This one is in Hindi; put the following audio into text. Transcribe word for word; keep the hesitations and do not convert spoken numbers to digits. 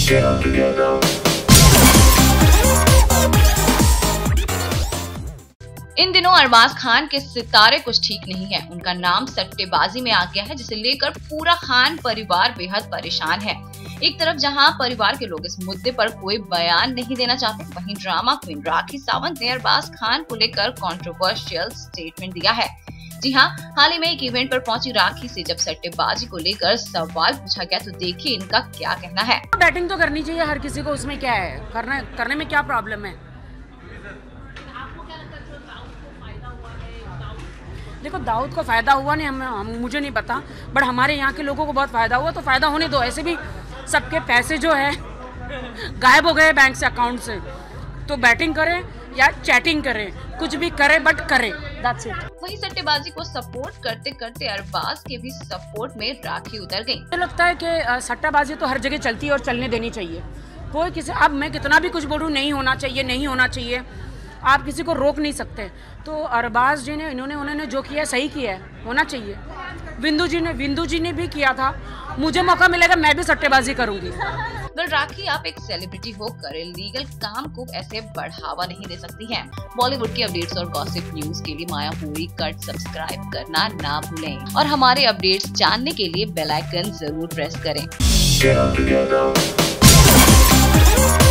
इन दिनों अरबाज खान के सितारे कुछ ठीक नहीं है। उनका नाम सट्टेबाजी में आ गया है, जिसे लेकर पूरा खान परिवार बेहद परेशान है। एक तरफ जहां परिवार के लोग इस मुद्दे पर कोई बयान नहीं देना चाहते, वहीं ड्रामा क्वीन राखी सावंत ने अरबाज खान को लेकर कंट्रोवर्शियल स्टेटमेंट दिया है। जी हां, हाल ही में एक इवेंट पर पहुंची राखी से जब सट्टेबाजी को लेकर सवाल पूछा गया तो देखिए इनका क्या कहना है। बैटिंग तो करनी चाहिए हर किसी को, उसमें क्या है, करने करने में क्या प्रॉब्लम है। देखो, दाऊद को फायदा हुआ नहीं, हम, हम मुझे नहीं पता, बट हमारे यहाँ के लोगों को बहुत फायदा हुआ, तो फायदा होने दो। ऐसे भी सबके पैसे जो है गायब हो गए बैंक से, अकाउंट से, तो बैटिंग करें या चैटिंग करें, कुछ भी करें बट करें, दैट्स इट। वहीं सट्टेबाजी को सपोर्ट करते करते अरबाज के भी सपोर्ट में राखी उतर गई। मुझे लगता है कि सट्टाबाजी तो हर जगह चलती है और चलने देनी चाहिए। कोई किसी, अब मैं कितना भी कुछ बोलूँ, नहीं होना चाहिए, नहीं होना चाहिए, आप किसी को रोक नहीं सकते। तो अरबाज जी ने, इन्होंने उन्होंने जो किया सही किया है, होना चाहिए। बिंदु जी ने बिंदु जी ने भी किया था, मुझे मौका मिलेगा मैं भी सट्टेबाजी करूंगी। पर राखी, आप एक सेलिब्रिटी होकर लीगल काम को ऐसे बढ़ावा नहीं दे सकती हैं। बॉलीवुड की अपडेट्स और गॉसिप न्यूज के लिए मायापुरी कट सब्सक्राइब करना ना भूलें और हमारे अपडेट्स जानने के लिए बेल आइकन जरूर प्रेस करें।